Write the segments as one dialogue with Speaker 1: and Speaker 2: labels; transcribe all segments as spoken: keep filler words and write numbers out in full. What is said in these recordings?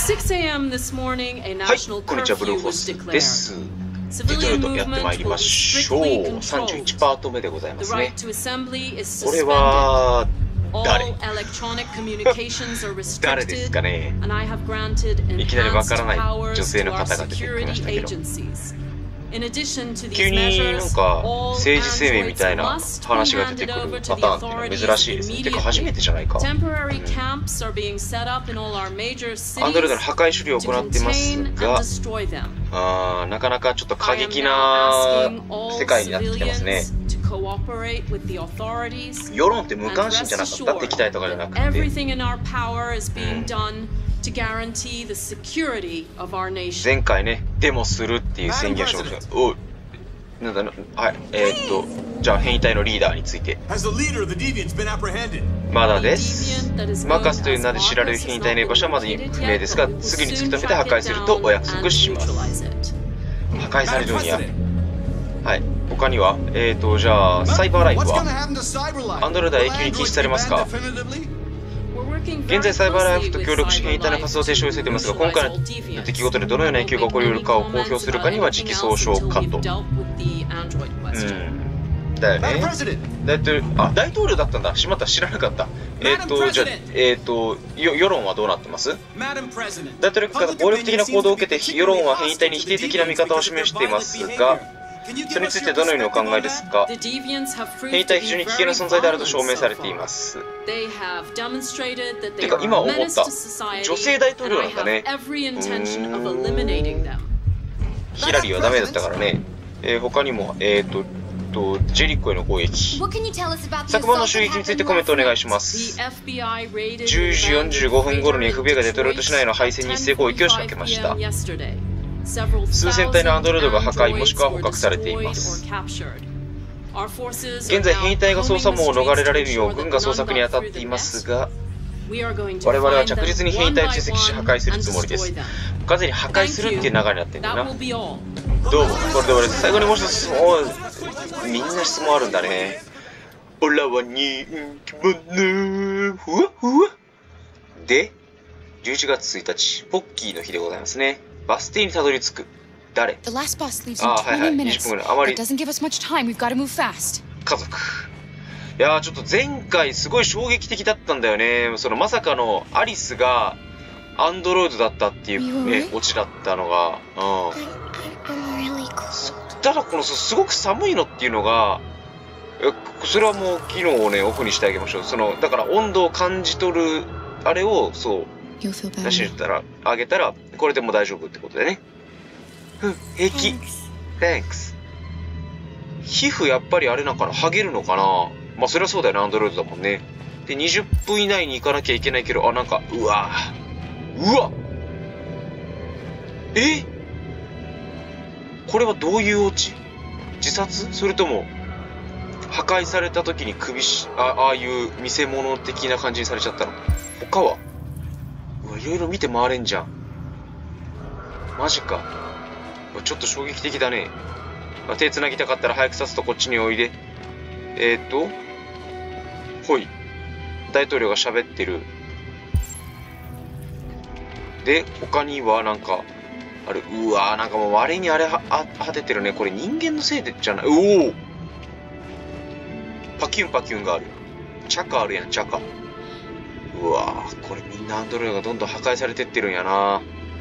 Speaker 1: six a m this morning, a
Speaker 2: はい、
Speaker 1: national
Speaker 2: こんにちは、ブルー
Speaker 1: curfew
Speaker 2: ホー
Speaker 1: was
Speaker 2: スで
Speaker 1: declared.
Speaker 2: す。デトロイトやってまいりましょう。さんじゅういちパート目でございま
Speaker 1: The
Speaker 2: すね。
Speaker 1: right to assembly is
Speaker 2: これ
Speaker 1: suspended.
Speaker 2: は
Speaker 1: All
Speaker 2: 誰
Speaker 1: electronic communications are
Speaker 2: 誰です
Speaker 1: restricted,
Speaker 2: かね。
Speaker 1: and I have granted
Speaker 2: いきなりわ
Speaker 1: enhanced
Speaker 2: からない女
Speaker 1: powers
Speaker 2: 性
Speaker 1: to
Speaker 2: の
Speaker 1: our
Speaker 2: 方が出てきま
Speaker 1: security
Speaker 2: したけど、
Speaker 1: agencies. In addition to
Speaker 2: 急
Speaker 1: these
Speaker 2: になん
Speaker 1: measures,
Speaker 2: か
Speaker 1: all
Speaker 2: 政治生命み
Speaker 1: androids
Speaker 2: たいな
Speaker 1: must be
Speaker 2: 話が出て
Speaker 1: handed
Speaker 2: く
Speaker 1: over
Speaker 2: る
Speaker 1: to
Speaker 2: パ
Speaker 1: the
Speaker 2: ターンっていうのは
Speaker 1: authorities
Speaker 2: 珍しいですね。てか初め
Speaker 1: immediately.
Speaker 2: てじゃないか。
Speaker 1: Temporary camps are being set up in all our major
Speaker 2: アンドロイド
Speaker 1: cities
Speaker 2: の破壊処理を
Speaker 1: to
Speaker 2: 行ってます
Speaker 1: contain and
Speaker 2: が、
Speaker 1: destroy them.
Speaker 2: あーなかなかちょっと過
Speaker 1: I am
Speaker 2: 激
Speaker 1: now
Speaker 2: な
Speaker 1: asking all
Speaker 2: 世界になってきてますね。
Speaker 1: civilians to cooperate with the authorities
Speaker 2: 世論って無
Speaker 1: and
Speaker 2: 関心じゃ
Speaker 1: rest
Speaker 2: なかったっ
Speaker 1: assured
Speaker 2: て期待とかじゃな
Speaker 1: that
Speaker 2: くて、
Speaker 1: everything in our power is being done to guarantee the security of our nation.
Speaker 2: 前回ね、デモするっていう宣言をしました。おい、なんだ、はい、えー、っと、じゃあ変異体のリーダーについて。
Speaker 3: Has the leader of the deviants been apprehended?
Speaker 2: まだです。マーカスという名で知られる変異体の居場所はまだ不明ですが、すぐに突き止めて破壊するとお約束します。破壊されるんや。はい。他には、えーと、じゃあ、サイバーライフ
Speaker 3: What's
Speaker 2: は
Speaker 3: gonna happen to cyber life?
Speaker 2: アンドロイドは永久に禁止されますか？ 現在サイバーライフと協力し変異体の活動停止を急いでいますが、今回の出来事でどのような影響が起こり得るかを公表するかには時期尚早かと。うん。だよね。大統領、あ、大統領だったんだ。しまった、知らなかった。えっと、じゃあ、えっと、よ世論はどうなってます？大統領から暴力的な行動を受けて世論は変異体に否定的な見方を示していますが、それについてどのようにお考えですか？変異体は非常に危険な存在であると証明されています。てか今思った、女性大統領なんだね。うーん、ヒラリーはダメだったからね。えー、他にも、えっと、ジェリコへの攻撃。昨晩の襲撃についてコメントお願いします。じゅうじよんじゅうごふん頃に エフビーアイ がデトロイト市内の配線に一斉攻撃を仕掛けました。数千体のアンドロイドが破壊もしくは捕獲されています。現在変異体が捜査網を逃れられるよう軍が捜索に当たっていますが、我々は着実に変異体を追跡し破壊するつもりです。完全に破壊するっていう流れになってんだよな。どうも、これで俺最後にもう一つ質問、みんな質問あるんだね。オラは人気者ふわふわで、じゅういちがつついたち、ポッキーの日でございますね。バス停にたどり着く。誰？ああ、はいはい、にじゅっぷんぐらい。あまり。家族。いやー、ちょっと前回すごい衝撃的だったんだよね。そのまさかのアリスがアンドロイドだったっていうね、オチだったのが。うん。ただこのすごく寒いのっていうのが、それはもう機能をね、オフにしてあげましょう。その、だから温度を感じ取る、あれを、そう、出したら、あげたら、これでも大丈夫ってことでね。うん、平気。Thanks。皮膚やっぱりあれなのかな、剥げるのかな。まあそれはそうだよね、アンドロイドだもんね。で、にじゅっぷん以内に行かなきゃいけないけど、あ、なんか、うわうわえこれはどういうオチ？自殺？それとも、破壊された時に首し、あ、ああいう見せ物的な感じにされちゃったの？他は？うわ、いろいろ見て回れんじゃん。マジか。ちょっと衝撃的だね。手繋ぎたかったら早くさっとこっちにおいで。えーっと、ほい。大統領が喋ってる。で、他にはなんか、あれ、うわー、なんかもう割にあれは、あ、果ててるね。これ人間のせいでじゃない。おおパキュンパキュンがある。チャカあるやん、チャカ。うわー、これみんなアンドロイドがどんどん破壊されてってるんやな。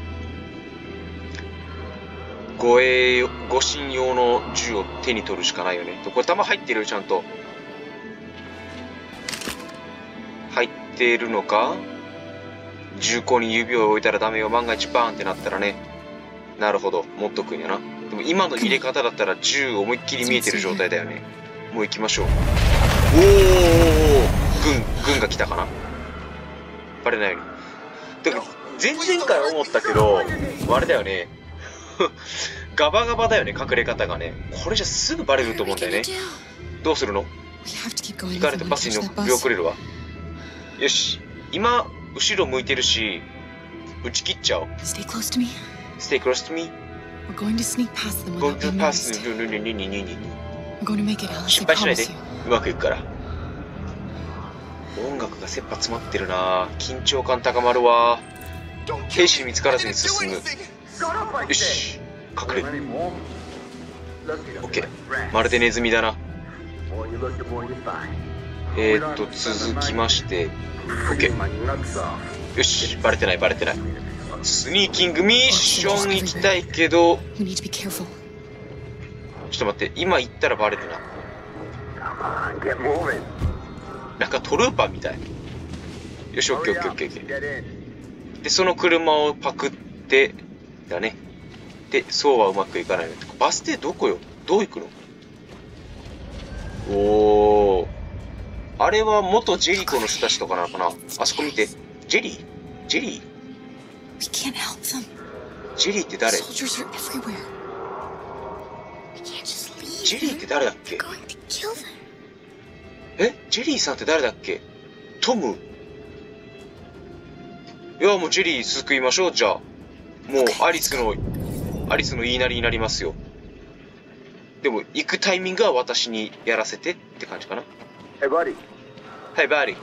Speaker 2: 護衛、護身用の銃を手に取るしかないよね。これ弾入ってるよ、ちゃんと。入ってるのか？銃口に指を置いたらダメよ。万が一バーンってなったらね。なるほど。持っとくんやな。でも今の入れ方だったら銃思いっきり見えてる状態だよね。もう行きましょう。おー、軍、軍が来たかな？バレないように。てか、前々回思ったけど、あれだよね。ガバガバだよね、隠れ方がね。これじゃすぐバレると思うんだよね。どうするの？行かれてバスに乗り遅れるわ。よし。今、後ろ向いてるし、打ち切っちゃおう。Stay close to me. Stay close to me. We're going to sneak past them without being noticed. We're going to make it, Alice. 失敗しないで。うまくいくから。音楽が切羽詰まってるな。緊張感高まるわ。 兵士に見つからずに進む。よし、隠れる。オッケー、まるでネズミだな。えーっと続きまして、オッケー、よし、バレてないバレてない。スニーキングミッション行きたいけど、ちょっと待って、今行ったらバレるな。なんかトルーパーみたい。よし、オッケーオッケーオッケーオッケー。で、その車をパクってだね。で、そうはうまくいかないの。バス停どこよ？どう行くの？おー、あれは元ジェリコの人たちとかなのかな。あそこ見て。ジェリージェリージェリーって誰？ジェリーって誰だっけ？え？ジェリーさんって誰だっけ？トム？いや、もうジェリー救いましょう。じゃあもうアリスのアリスの言いなりになりますよ。でも行くタイミングは私にやらせてって感じかな。
Speaker 4: Hey buddy.
Speaker 2: Hey buddy.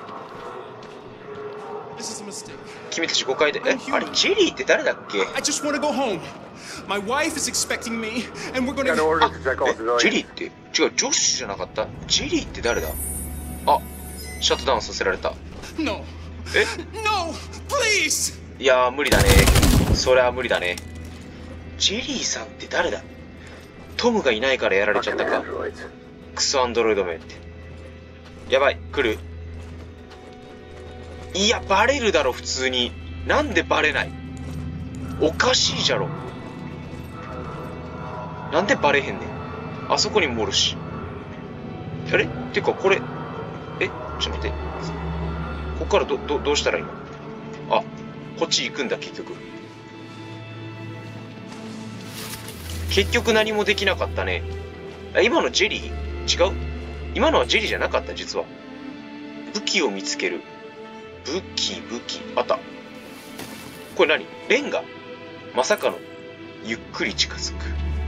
Speaker 2: 君たち誤解で、え、あれジェリーって誰だっけ？
Speaker 5: I just want to go home. My wife is expecting me, and we're gonna.
Speaker 2: あ、え、ジェリーって違う、ジョッシュじゃなかった？ジェリーって誰だ？あ、シャットダウンさせられた。
Speaker 5: No.
Speaker 2: え？
Speaker 5: No, please.
Speaker 2: いやー無理だね。それは無理だね。ジェリーさんって誰だ？トムがいないからやられちゃったか。クソアンドロイドめって。やばい、来る。いや、バレるだろ普通に。なんでバレない？おかしいじゃろ。なんでバレへんねん。あそこにもおるし。あれっていうかこれ、え、ちょっと待って。こっからど、ど、どうしたらいいの？あ、こっち行くんだ結局。結局何もできなかったね。あ、今のジェリー？違う？今のはジェリーじゃなかった実は。武器を見つける。武器、武器。あった。これ何？レンガ？まさかの。ゆっくり近づく。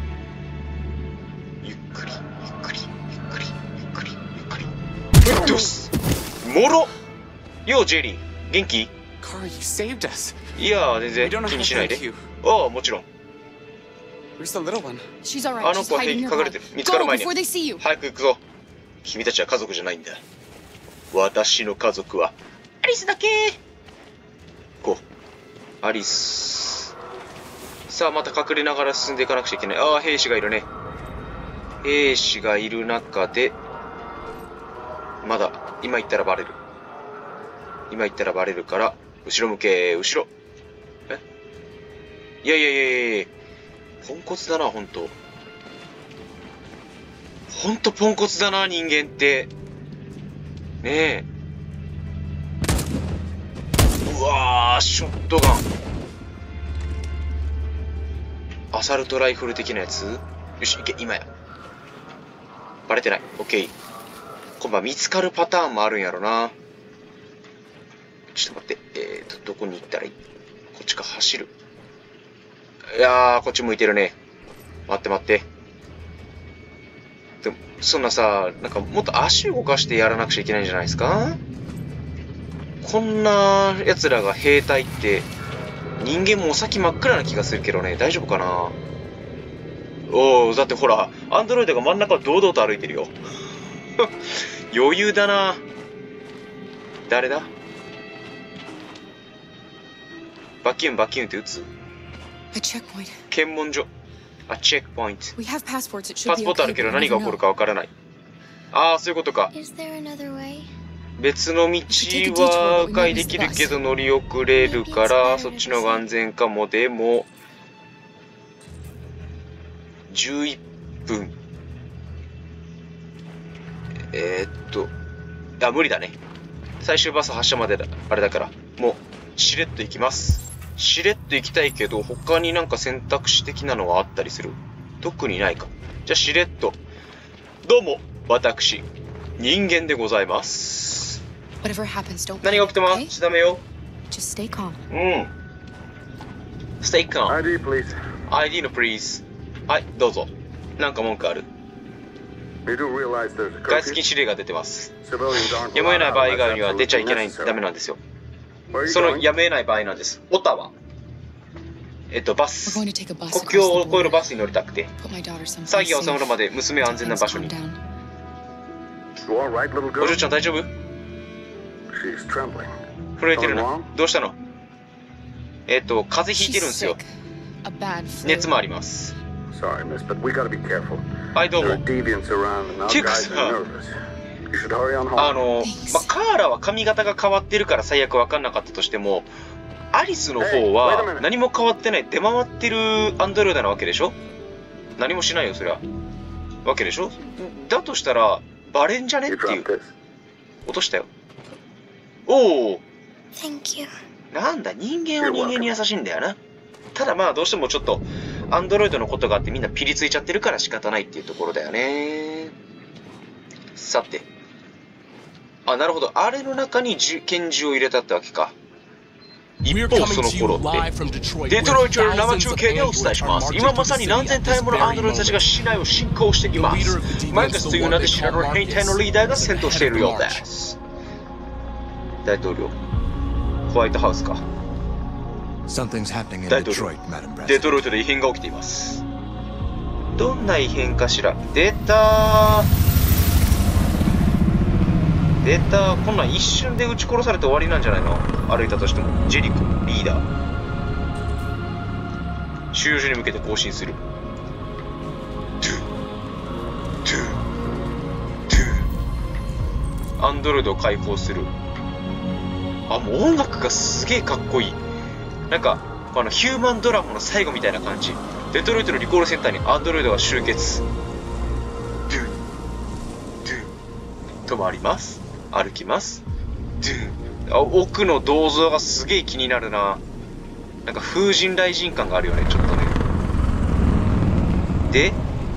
Speaker 2: ゆっくり、ゆっくり、ゆっくり、ゆっくり、ゆっくり。どうす？もろ！よう、ジェリー。元気？
Speaker 5: Carl, you saved us.
Speaker 2: いや、全然気にしないで。ああ、もちろん。
Speaker 5: Where's the little one?
Speaker 6: She's alright.
Speaker 2: あの子は隠れてる。見つかる前に。早く行くぞ。君たちは家族じゃないんだ。私の家族はアリスだけ。こう。アリス。さあ、また隠れながら進んでいかなくちゃいけない。ああ、兵士がいるね。兵士がいる中で、まだ、今言ったらバレる。今言ったらバレるから、後ろ向け、後ろ。え？いやいやいやいやいや。ポンコツだな、ほんと。ほんとポンコツだな、人間って。ねえ。うわー、ショットガン。アサルトライフル的なやつ？よし、いけ、今や。バレてない。オッケー。今晩見つかるパターンもあるんやろな。ちょっと待って。えーと、どこに行ったらいい？こっちか、走る。いやー、こっち向いてるね。待って待って。でも、そんなさ、なんかもっと足動かしてやらなくちゃいけないんじゃないですか？こんな奴らが兵隊って、人間もお先真っ暗な気がするけどね、大丈夫かな？おー、だってほら、アンドロイドが真ん中を堂々と歩いてるよ。余裕だな。誰だ？バキュンバキュンって撃つ？検問所。あ、チェックポイント。パスポートあるけど何が起こるかわからない。ああ、そういうことか。別の道は迂回できるけど乗り遅れるからそっちの方が安全かも。でもじゅういっぷん。えー、っとあ、無理だね。最終バス発車までだあれだから、もうしれっと行きます。しれっと行きたいけど他になんか選択肢的なのはあったりする？特にないか。じゃあしれっと。どうも、私人間でございます。何が起きてもしダメよ。うん。ステイカー。
Speaker 4: アイディー please。
Speaker 2: アイディー の please。はい、どうぞ。なんか文句ある？外出禁止令が出てます。やむを得ない場合以外には出ちゃいけない、ダメなんですよ。そのやむを得ない場合なんです。オタワ。 えっとバス、国境を越えるバスに乗りたくて、騒ぎが収まるまで娘を安全な場所に。お嬢ちゃん大丈夫？震えてるな。どうしたの？えっと風邪ひいてるんですよ。熱もあります。はいどうも。っていうかさ、あの、まあ、カーラは髪型が変わってるから最悪分かんなかったとしても、アリスの方は何も変わってない、出回ってるアンドロイドなわけでしょ。何もしないよそりゃわけでしょ。だとしたらバレんじゃねっていう。落としたよ。おお、なんだ、人間は人間に優しいんだよな。ただまあどうしてもちょっとアンドロイドのことがあってみんなピリついちゃってるから仕方ないっていうところだよね。さて、あ、なるほど、あれの中に拳銃を入れたってわけか。一方その頃ってデトロイトの生中継でお伝えします。今まさに何千体ものアンドロイドたちが市内を侵攻しています。マイカスという名で知られる兵隊のリーダーが戦闘しているようです。大統領、ホワイトハウスか。大統領、デトロイトで異変が起きています。どんな異変かしら。出たー出た。こんなん一瞬で撃ち殺されて終わりなんじゃないの。歩いたとしても。ジェリコリーダー、収容所に向けて行進する。トゥトゥトゥアンドロイドを解放する。あ、もう音楽がすげえかっこいい。なんかあのヒューマンドラマの最後みたいな感じ。デトロイトのリコールセンターにアンドロイドが集結。トゥトゥ止まります。歩きます。あ、奥の銅像がすげえ気になるな。なんか風神雷神感があるよね、ちょっとね。で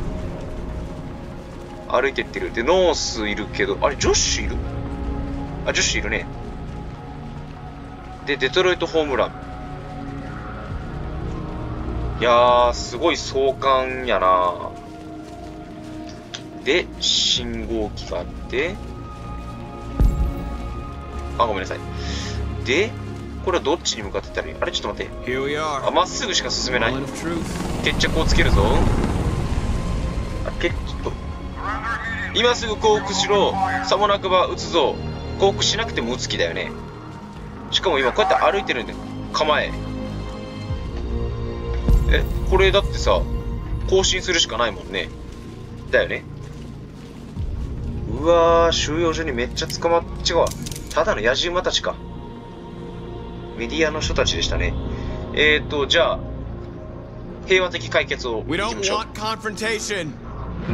Speaker 2: 歩いてってる。でノースいるけど、あれジョッシュいる？あ、ジョッシュいるね。でデトロイトホームラン。いやーすごい壮観やな。で信号機があって、あ、ごめんなさい。で、これはどっちに向かってったらいい？あれちょっと待って。あ、まっすぐしか進めない。決着をつけるぞ。あ、決着。今すぐ降伏しろ。さもなくば撃つぞ。降伏しなくても撃つ気だよね。しかも今こうやって歩いてるんで、構え。え、これだってさ、更新するしかないもんね。だよね。うわー、収容所にめっちゃ捕まっちゃうわ。ただの野じ馬たちか。メディアの人たちでしたね。えーと、じゃあ、平和的解決をいきましょう。うん。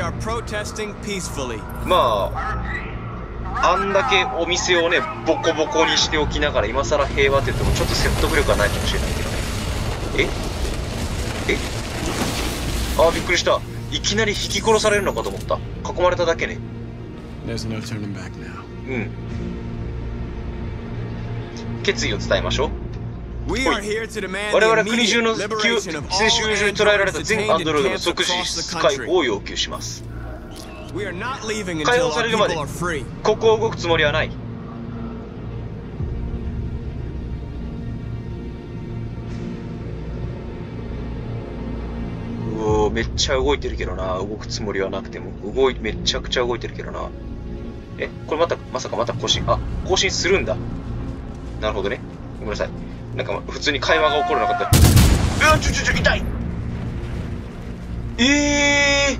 Speaker 2: まあ、あんだけお店をね、ボコボコにしておきながら、今更平和って言ってもちょっと説得力はないかもしれないけどね。ええあー、びっくりした。いきなり引き殺されるのかと思った。囲まれただけね。うん。決意を伝えましょう。我々国中の規制収容所に捕らえられた全アンドロイドの即時解放を要求します。解放されるまでここを動くつもりはない。うおー、めっちゃ動いてるけどな。動くつもりはなくても動いめちゃくちゃ動いてるけどな。え、これまたまさかまた更新、あ、更新するんだ。なるほどね。ごめんなさい。なんか普通に会話が起こらなかった。うわ、ちょちょちょ、痛い。ええ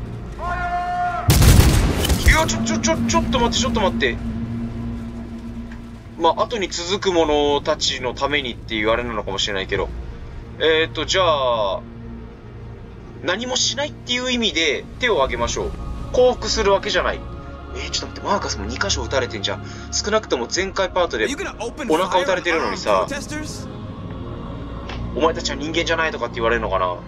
Speaker 2: ー。いや、ちょちょちょちょっと待ってちょっと待って。まあ後に続く者たちのためにっていうあれなのかもしれないけど、えっとじゃあ何もしないっていう意味で手を挙げましょう。降伏するわけじゃない。えー、ちょっと待って、マーカスもにかしょ撃たれてんじゃん。少なくとも前回パートでお腹撃たれてるのにさ、お前たちは人間じゃないとかって言われるのかな。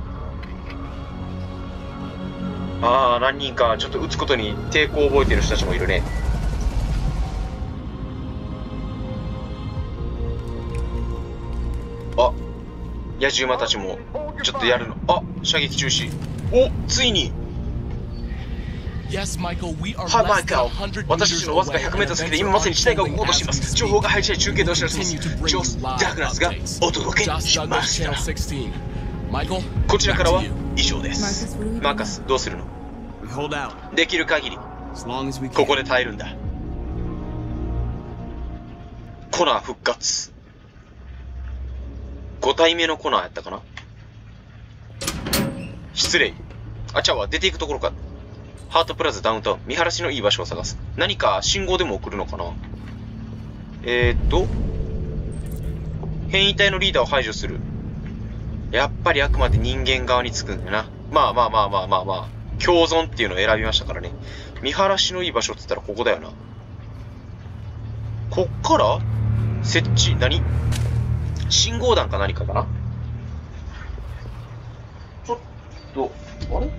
Speaker 2: ああ、何人かちょっと撃つことに抵抗を覚えてる人たちもいるね。あ、野じ馬たちもちょっとやるの。あ、射撃中止。お、ついに
Speaker 4: Yes, Michael, we are
Speaker 2: はい、マ
Speaker 4: less
Speaker 2: イカ
Speaker 4: than
Speaker 2: ル
Speaker 4: one hundred。
Speaker 2: 私たちのわずか ひゃくメートル 先で今まさに事態が起ころうとしています。情報が入り次第中継でお知らせします。ジョス・ダグラスがお届けしました。こちらからは以上です。マーカス、どうするの？
Speaker 3: We hold out
Speaker 2: できる限り
Speaker 3: as long as we can.
Speaker 2: ここで耐えるんだ。コナー復活。ご体目のコナーやったかな。失礼。あ、ちゃうわ、出ていくところか。ハートプラザダウンタウン、見晴らしのいい場所を探す。何か信号でも送るのかな。えーっと、変異体のリーダーを排除する。やっぱりあくまで人間側につくんだよな。まあまあまあまあまあまあ、共存っていうのを選びましたからね。見晴らしのいい場所って言ったらここだよな。こっから設置、何？信号弾か何かかな。ちょっと、あれ？うん。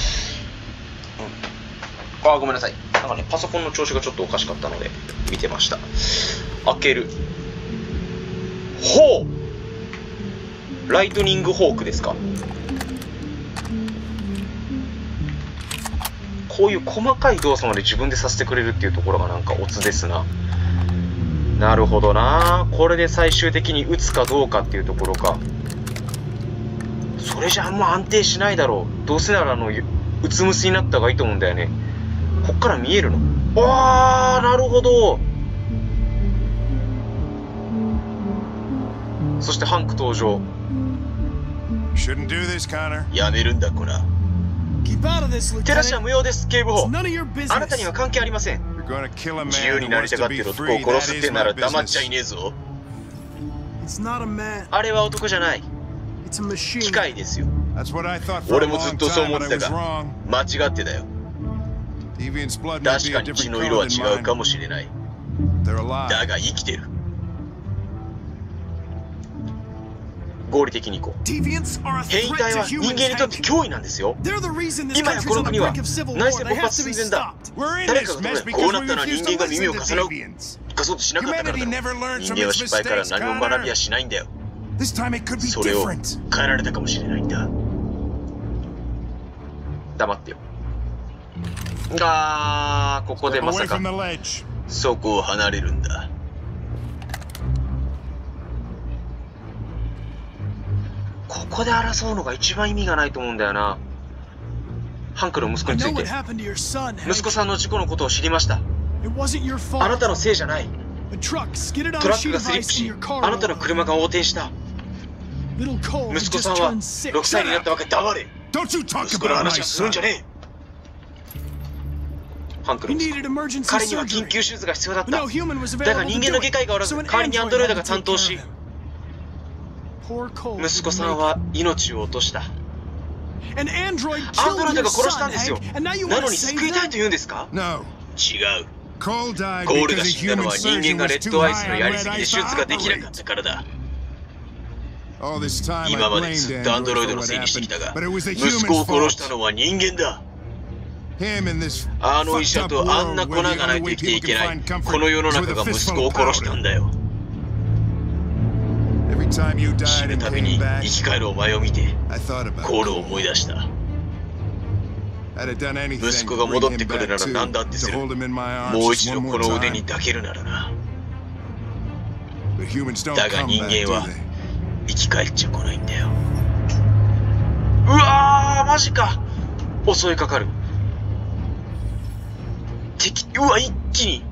Speaker 2: あ、ごめんなさい。なんかね、パソコンの調子がちょっとおかしかったので、見てました。開ける。ほう！ライトニングホークですか。こういう細かい動作まで自分でさせてくれるっていうところがなんかオツですな。なるほどな。これで最終的に打つかどうかっていうところか。それじゃあんま安定しないだろう。どうせならあの、うつむすになった方がいいと思うんだよね。こっから見えるの？あー、なるほど。そしてハンク登場。やめるんだ、コナー。照らしは無用です、警部補。あなたには関係ありません。自由になりたがっている男を殺すってなら黙っちゃいねえぞ。あれは男じゃない。機械ですよ。俺もずっとそう思ってたが、間違ってたよ。確かに血の色は違うかもしれない。だが生きてる。合理的にいこう。変異体は人間にとって脅威なんですよ。今やこの国は内戦勃発寸前だ。誰かが止め、こうなったら人間が耳を貸さなかそうとしなかったからだろ。人間は失敗から何も学びはしないんだよ。それを変えられたかもしれないんだ。黙ってよ。あー、ここでまさかそこを離れるんだ。ここで争うのが一番意味がないと思うんだよな。ハンクの息子について。息子さんの事故のことを知りました。あなたのせいじゃない。トラックがスリップし、あなたの車が横転した。息子さんはろくさいになったばかり。黙れ。息子の話はするんじゃねえ。ハンクの息子。彼には緊急手術が必要だった。だが人間の外科医がおらず、代わりにアンドロイドが担当し、息子さんは命を落とした。アンドロイドが殺したんですよ。なのに救いたいと言うんですか？違う。コールが死んだのは人間がレッドアイスのやりすぎで手術ができなかったからだ。今までずっとアンドロイドのせいにしてきたが、息子を殺したのは人間だ。あの医者とあんな粉がないと生きていけないこの世の中が息子を殺したんだよ。死ぬたびに生き返るお前を見てコールを思い出した。息子が戻ってくるなら何だってする。もう一度この腕に抱けるならな。だが人間は生き返っちゃ来ないんだよ。うわー、マジか。襲いかかる敵。うわ、一気に。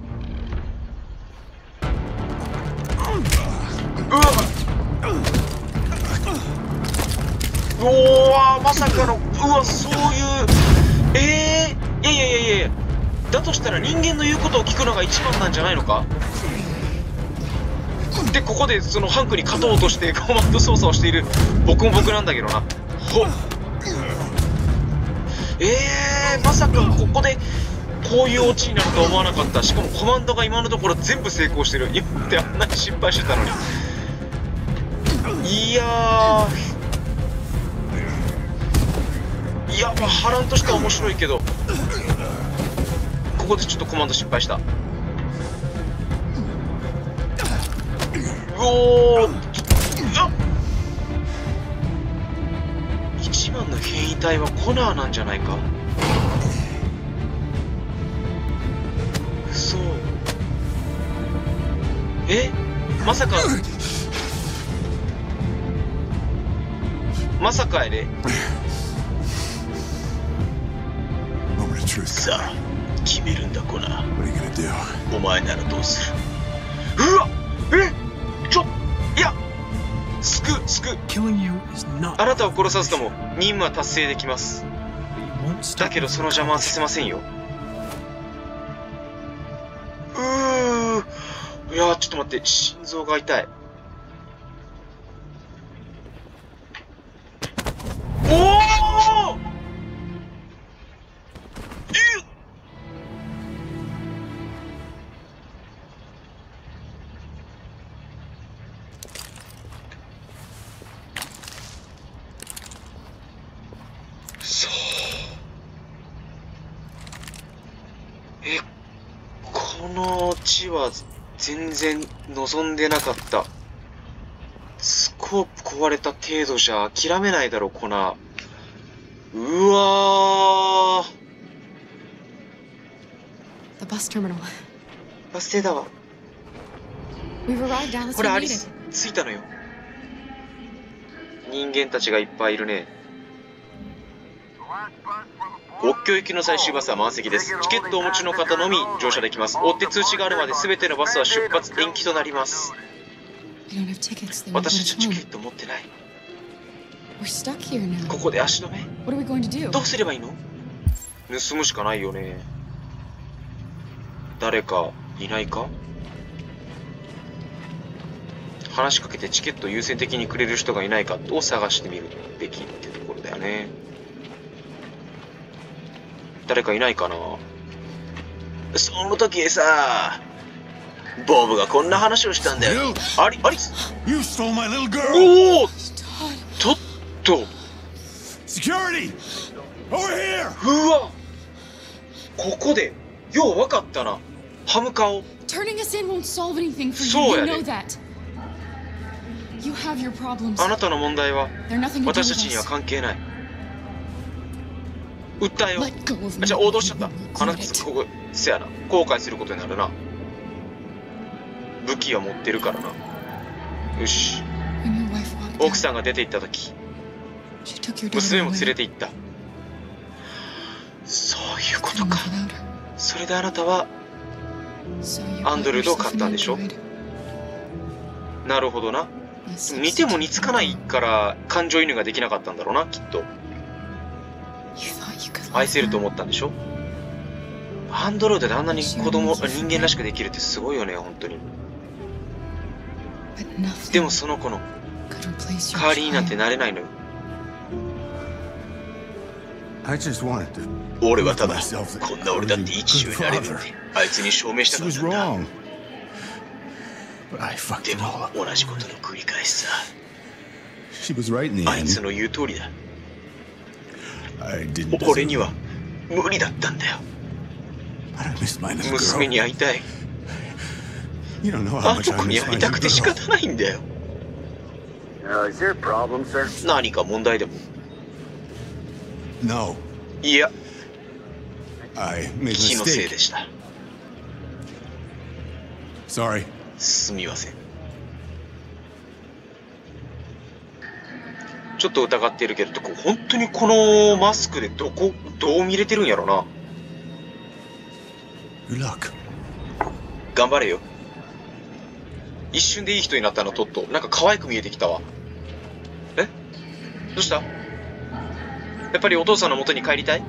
Speaker 2: うわうわ、まさかの。うわ、そういう。えー、いやいやいやいや、だとしたら人間の言うことを聞くのが一番なんじゃないのか。で、ここでそのハンクに勝とうとしてコマンド操作をしている僕も僕なんだけどな。ほっ、えー、まさかここでこういうオチになるとは思わなかった。しかもコマンドが今のところ全部成功してる。今まであんなに失敗してたのに。いやー、いや、まあ波乱としては面白いけど、ここでちょっとコマンド失敗した。うおー、一番の変異体はコナーなんじゃないか。 え、まさかまさかやで。さあ決めるんだコナー。お前ならどうする？うわえちょいや救う救う。あなたを殺さずとも任務は達成できます。だけどその邪魔はさせませんよ。うーいやちょっと待って、心臓が痛い。おおそうえこの地は全然望んでなかった。スコープ壊れた程度じゃ諦めないだろコナー。うわー
Speaker 4: The bus terminal.
Speaker 2: バス停だわ。
Speaker 4: We've arrived, Alice.
Speaker 2: これ
Speaker 4: We
Speaker 2: ア
Speaker 4: made
Speaker 2: リ
Speaker 4: it.
Speaker 2: ス着いたのよ。人間たちがいっぱいいるね。国境行きの最終バスは満席です。チケットをお持ちの方のみ乗車できます。追って通知があるまで全てのバスは出発延期となります。
Speaker 4: We don't have tickets. They won't
Speaker 2: 私
Speaker 4: let
Speaker 2: たち
Speaker 4: us
Speaker 2: チケ
Speaker 4: home.
Speaker 2: ット持ってない。
Speaker 4: We're stuck here now.
Speaker 2: ここで足止め
Speaker 4: What are we going to do?
Speaker 2: どうすればいいの？盗むしかないよね。誰かいないか？話しかけてチケットを優先的にくれる人がいないかを探してみるべきってところだよね。誰かいないかな。その時さ、ボブがこんな話をしたんだよ。アリアリス。おお、ちょっと。
Speaker 5: Security! Over here!
Speaker 2: うわ、ここでよう分かったな。歯向かおう。
Speaker 4: Turning us in won't solve anything for
Speaker 2: そう
Speaker 4: you.
Speaker 2: や
Speaker 4: You
Speaker 2: ね。
Speaker 4: know that. You have your problems.
Speaker 2: あなたの問題は
Speaker 4: They're nothing to do
Speaker 2: 私
Speaker 4: with
Speaker 2: たちには
Speaker 4: us.
Speaker 2: 関係ない。訴えよう。
Speaker 4: Let go of
Speaker 2: あ
Speaker 4: me.
Speaker 2: じゃあ脅しちゃった。
Speaker 4: You
Speaker 2: あな
Speaker 4: will regret
Speaker 2: た
Speaker 4: it.
Speaker 2: ここせやな。後悔することになるな。武器は持ってるからな。よし。
Speaker 4: When your wife walked
Speaker 2: 奥
Speaker 4: out,
Speaker 2: さんが出て行った時、
Speaker 4: she took your
Speaker 2: 娘
Speaker 4: daughter
Speaker 2: も連れ
Speaker 4: away.
Speaker 2: て行った。そういうこ
Speaker 4: Couldn't
Speaker 2: と
Speaker 4: live
Speaker 2: か。
Speaker 4: without her.
Speaker 2: それであなたは
Speaker 4: So you
Speaker 2: アンド
Speaker 4: bought
Speaker 2: ルドを
Speaker 4: yourself
Speaker 2: 買っ
Speaker 4: an
Speaker 2: たんでしょ？
Speaker 4: android.
Speaker 2: なるほどな。
Speaker 4: A
Speaker 2: 似ても似
Speaker 4: substitute
Speaker 2: つかない
Speaker 4: for
Speaker 2: から感情移入ができなかったんだろうな、きっと。
Speaker 4: You thought you could love
Speaker 2: 愛せると
Speaker 4: her,
Speaker 2: 思ったんでしょ。アンドロイドであんなに子供、人間らしくできるってすごいよね、本当に。
Speaker 4: but nothing
Speaker 2: でもその子の
Speaker 4: could replace your
Speaker 2: 代わりになんて
Speaker 4: child.
Speaker 2: なれないのよ。
Speaker 6: I just wanted to
Speaker 2: 俺はただ、こんな俺だっていい父親になれるって、あいつに証明した
Speaker 6: She
Speaker 2: かっ
Speaker 6: was
Speaker 2: たんだ。
Speaker 6: wrong. But I fucked
Speaker 2: で
Speaker 6: it all
Speaker 2: も
Speaker 6: up.
Speaker 2: 同じことの繰り返しさ。
Speaker 6: She was right in the
Speaker 2: あいつ
Speaker 6: end.
Speaker 2: の言う通りだ。
Speaker 6: I didn't
Speaker 2: 俺
Speaker 6: deserve
Speaker 2: に
Speaker 6: it.
Speaker 2: は無理だったんだよ。
Speaker 6: But I miss my little
Speaker 2: 娘
Speaker 6: girl.
Speaker 2: に会いたい。
Speaker 6: You don't know how
Speaker 2: あ
Speaker 6: much
Speaker 2: の
Speaker 6: I
Speaker 2: 子に
Speaker 6: miss
Speaker 2: 会
Speaker 6: my
Speaker 2: いた
Speaker 6: little
Speaker 2: くて仕
Speaker 6: girl.
Speaker 2: 方ないんだよ。
Speaker 7: Uh, is there a problem, sir?
Speaker 2: 何か問題でも。
Speaker 6: No,
Speaker 2: いや、
Speaker 6: I made a
Speaker 2: 気のせい
Speaker 6: mistake.
Speaker 2: でした。
Speaker 6: Sorry.
Speaker 2: すみません。ちょっと疑ってるけど、こ本当にこのマスクでどこどう見れてるんやろな。
Speaker 6: Good luck.
Speaker 2: 頑張れよ。一瞬でいい人になったのトット。なんか可愛く見えてきたわ。え？どうした？やっぱりお父さんの元に帰りたい？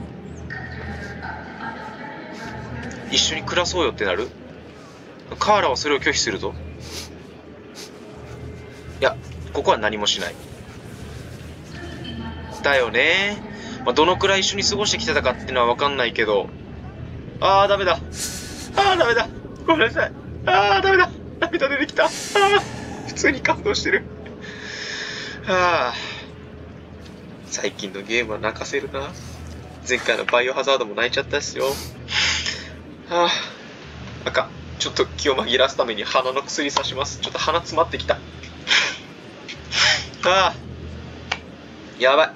Speaker 2: 一緒に暮らそうよってなる？カーラはそれを拒否するぞ。いや、ここは何もしない。だよね。まあ、どのくらい一緒に過ごしてきてたかっていうのは分かんないけど。あーダメだ。あーダメだ。ごめんなさい。あーダメだ。涙出てきた。あー普通に感動してる。はあ、最近のゲームは泣かせるな。前回のバイオハザードも泣いちゃったっすよ。はあ、あかん。ちょっと気を紛らわすために鼻の薬さします。ちょっと鼻詰まってきた。はあ、やばい。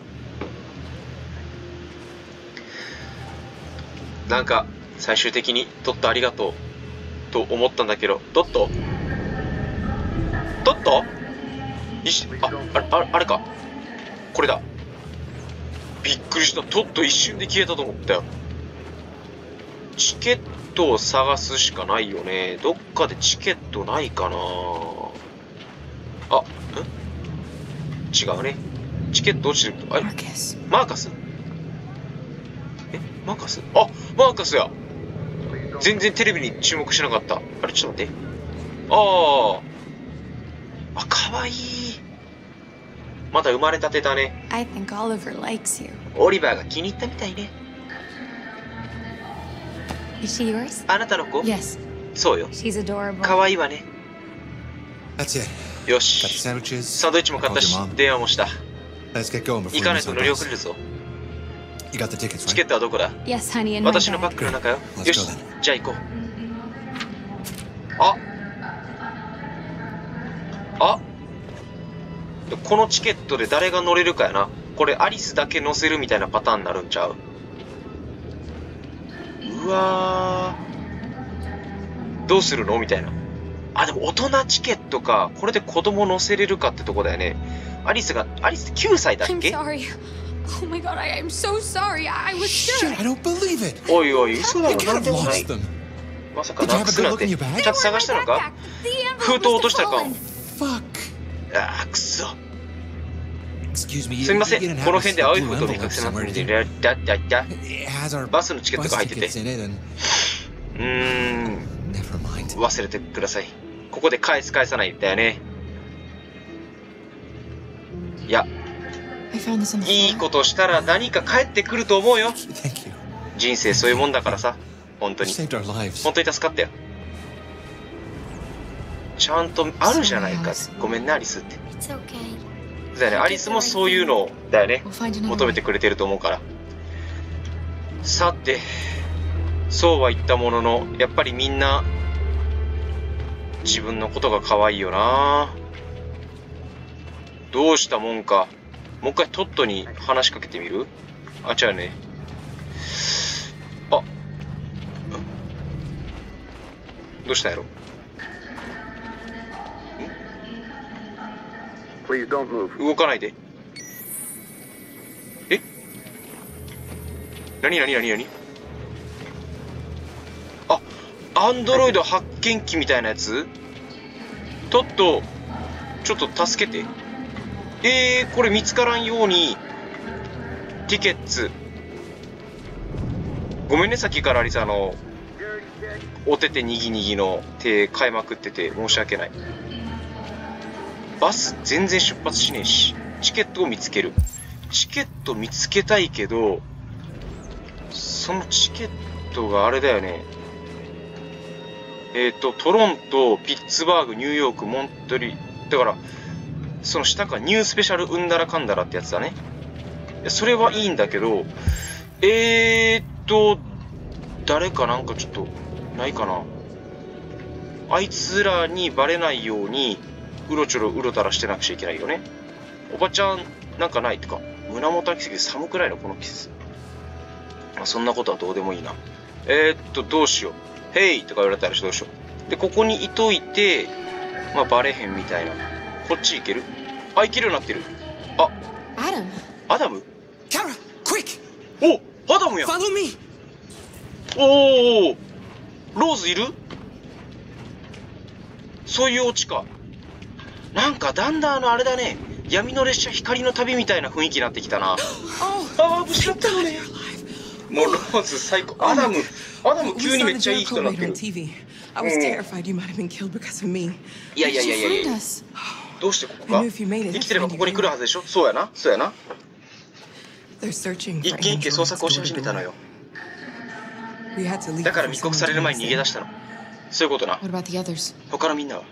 Speaker 2: なんか最終的にドットありがとうと思ったんだけど、ドット取ったいしああれあれあれかこれだ。びっくりした。トット一瞬で消えたと思ったよ。チケットを探すしかないよね。どっかでチケットないかな。あ、ん違うね。チケット落ちてる。あれマーカスえマーカスあマーカスや。全然テレビに注目しなかった。あれちょっと待って。あああ、かわいい。まだ生まれたてだね。
Speaker 4: I think Oliver likes you.
Speaker 2: オリバーが気に入ったみたいね。
Speaker 4: Is she yours?
Speaker 2: あなたの子
Speaker 4: Yes.
Speaker 2: そうよ。
Speaker 4: She's adorable.
Speaker 2: かわいいわね。
Speaker 6: That's it.
Speaker 2: よ
Speaker 6: Got
Speaker 2: し。
Speaker 6: the sandwiches.
Speaker 2: サンドイッチも買ったし
Speaker 6: Called your mom.
Speaker 2: 電話もした。
Speaker 6: Let's get going before
Speaker 2: 行かない
Speaker 6: we
Speaker 2: と
Speaker 6: miss
Speaker 2: 乗
Speaker 6: our
Speaker 2: り遅
Speaker 6: bus.
Speaker 2: れるぞ。
Speaker 6: You got the tickets,
Speaker 2: チケ
Speaker 6: right?
Speaker 2: ットはどこだ
Speaker 4: Yes, honey, in my
Speaker 2: 私のバッ
Speaker 4: bag.
Speaker 2: グの中よ。
Speaker 6: Let's
Speaker 2: よし
Speaker 6: go then.
Speaker 2: じゃあ行こう。ああこのチケットで誰が乗れるかやな。これアリスだけ乗せるみたいなパターンになるんちゃう。うわーどうするのみたいな。あでも大人チケットか。これで子供乗せれるかってとこだよね。アリスがアリスってきゅうさいだっ
Speaker 4: I'm
Speaker 2: け。
Speaker 4: sorry. Oh my god, I am so sorry. I was sure.
Speaker 6: Shit, I don't believe it.
Speaker 2: おいおい嘘だ
Speaker 6: You
Speaker 2: ろ。な
Speaker 6: could
Speaker 2: んで
Speaker 6: have
Speaker 2: もない。
Speaker 6: lost them.
Speaker 2: まさかなくすなんて。ちゃんと探したのか。
Speaker 4: The envelope
Speaker 2: 封筒落としたか。
Speaker 4: must have fallen.
Speaker 6: Fuck.
Speaker 2: ああくそ。
Speaker 6: Excuse me.
Speaker 2: すみませ
Speaker 6: you
Speaker 2: ん。
Speaker 6: didn't
Speaker 2: こ
Speaker 6: have
Speaker 2: の
Speaker 6: a
Speaker 2: 辺で青い
Speaker 6: blue
Speaker 2: 封筒に隠
Speaker 6: envelope
Speaker 2: せます
Speaker 6: somewhere,
Speaker 2: ん
Speaker 6: did
Speaker 2: で。
Speaker 6: you?
Speaker 2: だだだ。
Speaker 6: It has our
Speaker 2: バスのチケットが入ってて。
Speaker 6: bus tickets in it and
Speaker 2: うーん。
Speaker 6: never mind.
Speaker 2: 忘れてください。ここで返す返さないだよね。いや、
Speaker 4: I found this on the
Speaker 2: いい
Speaker 4: floor.
Speaker 2: ことしたら何か返ってくると思うよ。
Speaker 6: Thank you.
Speaker 2: 人生そういうもんだからさ。本当
Speaker 6: You
Speaker 2: に。
Speaker 6: saved our lives.
Speaker 2: 本当に助かったよ。ちゃんとあるじゃないか。ごめんね、アリスって。
Speaker 4: It's okay.
Speaker 2: だよね、アリスもそういうのだよね。
Speaker 4: We'll find another
Speaker 2: 求めて
Speaker 4: way.
Speaker 2: くれてると思うから。さて、そうは言ったものの、やっぱりみんな、自分のことが可愛いよな。どうしたもんか。もう一回トットに話しかけてみる？あ、違うね。あ、どうしたんやろ。
Speaker 7: Please don't move.
Speaker 2: 動かないで。え？なになになになに？あ、アンドロイド発見器みたいなやつ？トット、ちょっと助けて。えー、これ見つからんように、ティケッツ。ごめんね、さっきからアリスあの、お手手にぎにぎの手変えまくってて申し訳ない。バス全然出発しねえし、チケットを見つける。チケット見つけたいけど、そのチケットがあれだよね。えっと、トロント、ピッツバーグ、ニューヨーク、モントリ、だから、その下か、ニュースペシャルうんだらかんだらってやつだね。いやそれはいいんだけど、えーっと、誰かなんかちょっと、ないかな。あいつらにバレないように、うろちょろうろたらしてなくちゃいけないよね。おばちゃん、なんかないってか、胸元空きすぎて寒くないのこの季節。まあ、そんなことはどうでもいいな。えー、っと、どうしよう。ヘイとか言われたらどうしよう。で、ここにいといて、まあ、バレへんみたいな。こっち行ける？あ、行けるようになってる。あ、
Speaker 4: Adam.
Speaker 2: アダム？
Speaker 5: Kara, quick!
Speaker 2: お、アダムやん。
Speaker 5: Follow me!
Speaker 2: おお、ローズいる？そういうオチか。なんかだんだんあのあれだね、闇の列車光の旅みたいな雰囲気になってきたな。ああ、無事だったのね。もうローズ最高。アダム、アダム急にめっちゃいい人になってる。
Speaker 8: I was terrified you might have been killed because of me.
Speaker 2: いやいやいやいやいや。どうしてここか？生きてればここに来るはずでしょ。そうやな、そうやな。一軒一軒捜索をし始めたのよ。だから密告される前に逃げ出したの。そういうことな。
Speaker 4: What about the others?
Speaker 2: 他のみんなは？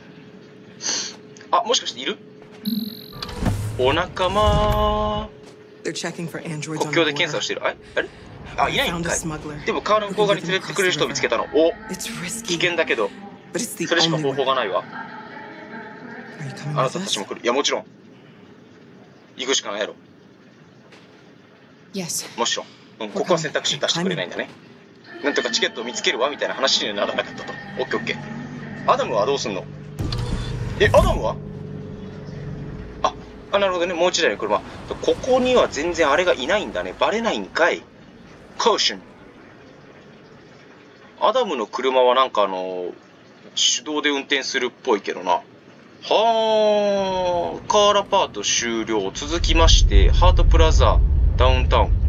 Speaker 2: あ、もしかしている？お仲間。
Speaker 8: They're checking for androids
Speaker 2: 国
Speaker 8: on
Speaker 2: 境
Speaker 8: the
Speaker 2: で検査を
Speaker 8: border.
Speaker 2: してる。あれ？あれ？あ、いないん
Speaker 8: Found
Speaker 2: か
Speaker 8: a
Speaker 2: い。
Speaker 8: smuggler.
Speaker 2: でも川の向こう側に連れてってくれる人を見つけたの。お、
Speaker 8: It's
Speaker 2: 危
Speaker 8: risky,
Speaker 2: 険だけど、
Speaker 8: but it's the
Speaker 2: それしか
Speaker 8: only
Speaker 2: 方法
Speaker 8: way.
Speaker 2: がないわ。
Speaker 8: Are you coming
Speaker 2: あな
Speaker 8: with
Speaker 2: たたち
Speaker 8: us?
Speaker 2: も来る。いや、もちろん。行くしかないやろ。
Speaker 4: Yes.
Speaker 2: もちろん。うん、ここは選択肢出してくれないんだね。なんとかチケットを見つけるわみたいな話にならなかったと。オッケーオッケー。アダムはどうすんの？ え、アダムはあ、あ、なるほどね。もう一台の車。ここには全然あれがいないんだね。バレないんかい。カーション。アダムの車はなんかあの、手動で運転するっぽいけどな。はー、カーラパート終了。続きまして、ハートプラザ、ダウンタウン。